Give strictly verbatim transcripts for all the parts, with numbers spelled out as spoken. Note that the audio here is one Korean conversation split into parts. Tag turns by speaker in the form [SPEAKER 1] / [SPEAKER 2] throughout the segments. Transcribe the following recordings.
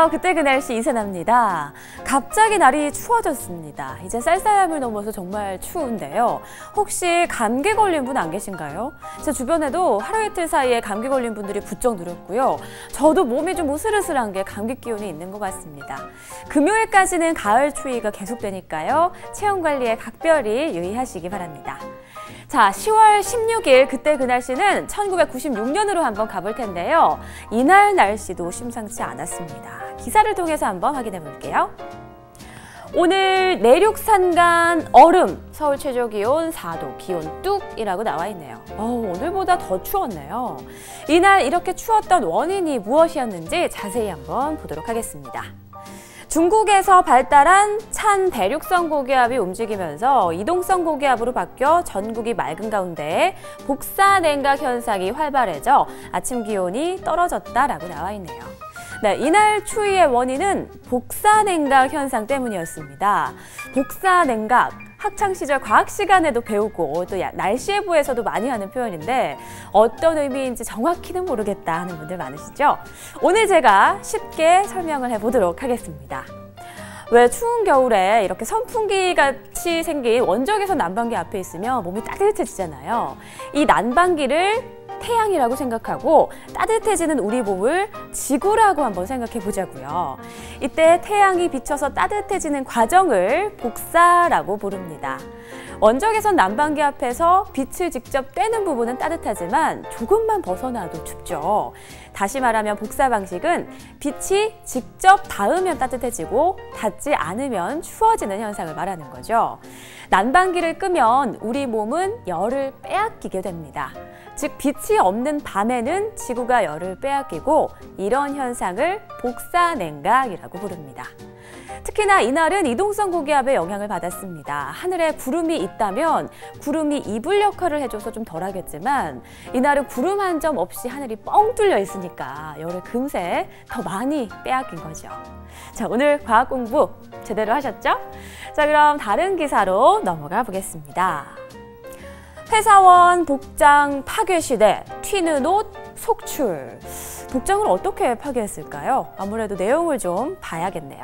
[SPEAKER 1] 안녕하세요. 그때 그 날씨 이세나입니다. 갑자기 날이 추워졌습니다. 이제 쌀쌀함을 넘어서 정말 추운데요. 혹시 감기 걸린 분 안 계신가요? 제 주변에도 하루 이틀 사이에 감기 걸린 분들이 부쩍 늘었고요. 저도 몸이 좀 으슬으슬한 게 감기 기운이 있는 것 같습니다. 금요일까지는 가을 추위가 계속되니까요. 체온 관리에 각별히 유의하시기 바랍니다. 자, 시월 십육일 그때 그 날씨는 천구백구십육 년으로 한번 가볼 텐데요. 이날 날씨도 심상치 않았습니다. 기사를 통해서 한번 확인해 볼게요. 오늘 내륙산간 얼음, 서울 최저기온 사 도, 기온 뚝이라고 나와 있네요. 어, 오늘보다 더 추웠네요. 이날 이렇게 추웠던 원인이 무엇이었는지 자세히 한번 보도록 하겠습니다. 중국에서 발달한 찬 대륙성 고기압이 움직이면서 이동성 고기압으로 바뀌어 전국이 맑은 가운데 복사냉각 현상이 활발해져 아침 기온이 떨어졌다라고 나와 있네요. 네, 이날 추위의 원인은 복사냉각 현상 때문이었습니다. 복사냉각, 학창시절 과학 시간에도 배우고 또 날씨예보에서도 많이 하는 표현인데 어떤 의미인지 정확히는 모르겠다 하는 분들 많으시죠? 오늘 제가 쉽게 설명을 해보도록 하겠습니다. 왜 추운 겨울에 이렇게 선풍기 같이 생긴 원적외선 난방기 앞에 있으면 몸이 따뜻해지잖아요. 이 난방기를 태양이라고 생각하고 따뜻해지는 우리 몸을 지구라고 한번 생각해 보자고요. 이때 태양이 비쳐서 따뜻해지는 과정을 복사라고 부릅니다. 원적외선 난방기 앞에서 빛을 직접 쬐는 부분은 따뜻하지만 조금만 벗어나도 춥죠. 다시 말하면 복사 방식은 빛이 직접 닿으면 따뜻해지고 닿지 않으면 추워지는 현상을 말하는 거죠. 난방기를 끄면 우리 몸은 열을 빼앗기게 됩니다. 즉 빛이 없는 밤에는 지구가 열을 빼앗기고 이런 현상을 복사냉각이라고 부릅니다. 특히나 이날은 이동성 고기압의 영향을 받았습니다. 하늘에 구름이 있다면 구름이 이불 역할을 해줘서 좀 덜하겠지만 이날은 구름 한 점 없이 하늘이 뻥 뚫려 있으니까 열을 금세 더 많이 빼앗긴 거죠. 자, 오늘 과학 공부 제대로 하셨죠? 자, 그럼 다른 기사로 넘어가 보겠습니다. 회사원 복장 파괴 시대, 튀는 옷 속출. 복장을 어떻게 파괴했을까요? 아무래도 내용을 좀 봐야겠네요.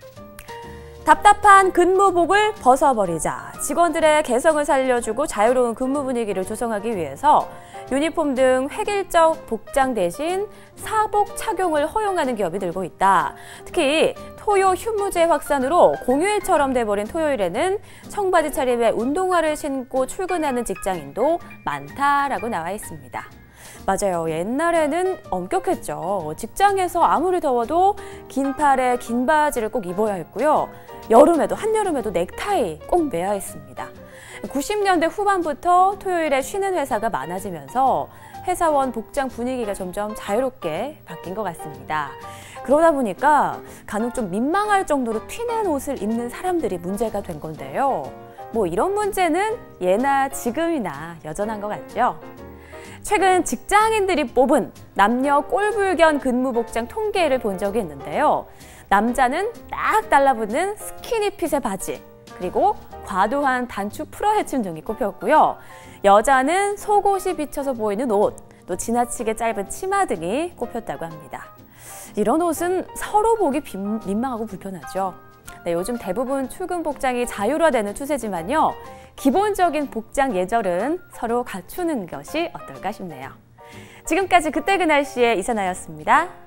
[SPEAKER 1] 답답한 근무복을 벗어버리자. 직원들의 개성을 살려주고 자유로운 근무 분위기를 조성하기 위해서 유니폼 등 획일적 복장 대신 사복 착용을 허용하는 기업이 늘고 있다. 특히 토요 휴무제 확산으로 공휴일처럼 돼버린 토요일에는 청바지 차림에 운동화를 신고 출근하는 직장인도 많다라고 나와 있습니다. 맞아요. 옛날에는 엄격했죠. 직장에서 아무리 더워도 긴 팔에 긴 바지를 꼭 입어야 했고요. 여름에도, 한여름에도 넥타이 꼭 매야 했습니다. 구십 년대 후반부터 토요일에 쉬는 회사가 많아지면서 회사원 복장 분위기가 점점 자유롭게 바뀐 것 같습니다. 그러다 보니까 간혹 좀 민망할 정도로 튀는 옷을 입는 사람들이 문제가 된 건데요. 뭐 이런 문제는 예나 지금이나 여전한 것 같죠? 최근 직장인들이 뽑은 남녀 꼴불견 근무 복장 통계를 본 적이 있는데요. 남자는 딱 달라붙는 스키니핏의 바지, 그리고 과도한 단추 풀어헤침 등이 꼽혔고요. 여자는 속옷이 비쳐서 보이는 옷, 또 지나치게 짧은 치마 등이 꼽혔다고 합니다. 이런 옷은 서로 보기 빈, 민망하고 불편하죠. 네, 요즘 대부분 출근 복장이 자율화되는 추세지만요. 기본적인 복장 예절은 서로 갖추는 것이 어떨까 싶네요. 지금까지 그때 그 날씨의 이세나였습니다.